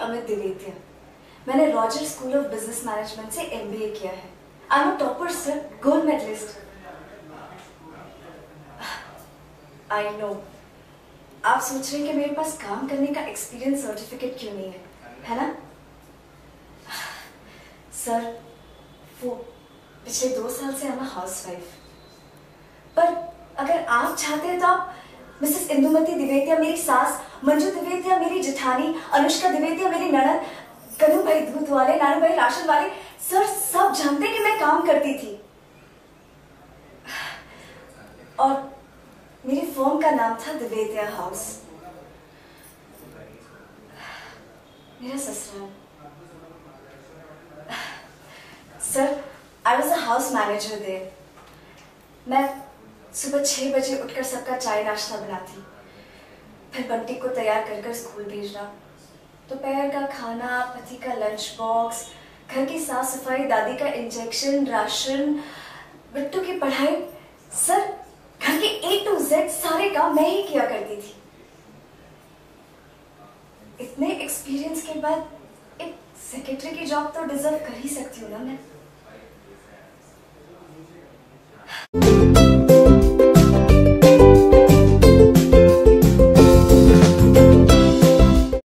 अमित द्विवेदिया। मैंने Roger school of business management से MBA किया है। I am a topper sir, gold medalist. I know आप सोच रहे हैं कि मेरे पास काम करने का एक्सपीरियंस सर्टिफिकेट क्यों नहीं है ना? सर, वो पिछले 2 साल से आई एम अ हाउसवाइफ। पर अगर आप चाहते हैं तो आप मिसेस इंदुमती द्विवेदिया मेरी सास, मंजू द्विवेदिया मेरी जेठानी, अनुष्का द्विवेदिया मेरी ननद, कन्नू भाई दूध वाले, नानू भाई राशन वाले, सर सब जानते कि मैं काम करती थी। और मेरी फर्म का नाम था द्विवेदिया हाउस। मेरा ससुराल। Sir, I was a house manager there. मैं सुबह 6 बजे उठकर सबका चाय नाश्ता बनाती, फिर बंटी को तैयार कर कर स्कूल भेजना, दोपहर का खाना, पति का लंच बॉक्स, घर की साफ सफाई, दादी का इंजेक्शन, राशन, बिट्टू की पढ़ाई। सर, घर के A to Z सारे काम मैं ही किया करती थी। इतने एक्सपीरियंस के बाद एक सेक्रेटरी की जॉब तो डिजर्व कर ही सकती हूँ ना मैं।